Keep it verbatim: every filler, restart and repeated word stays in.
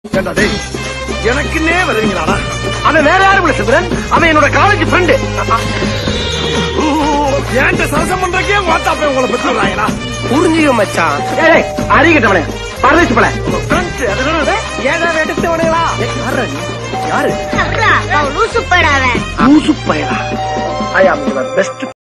எனக்குன்னே வருவீங்களாடா? அவன் வேற யாரும் இல்ல சிவரன், அவன் என்னோட காலேஜ் ஃப்ரெண்டு. ஏன்ட்ட சரசம் பண்றக்கே வாட்டாப்பே உங்களை பத்தி சொல்றாங்களா? புரிஞ்சுக்க மச்சான். ஏய் அறிகிட்டவனே பரதேசி போல ஏதாவது எடுத்தவனேடா. யாரு? லூசு பையலா. லூசு பையலா. ஐ ஆம் யுவர் பெஸ்ட்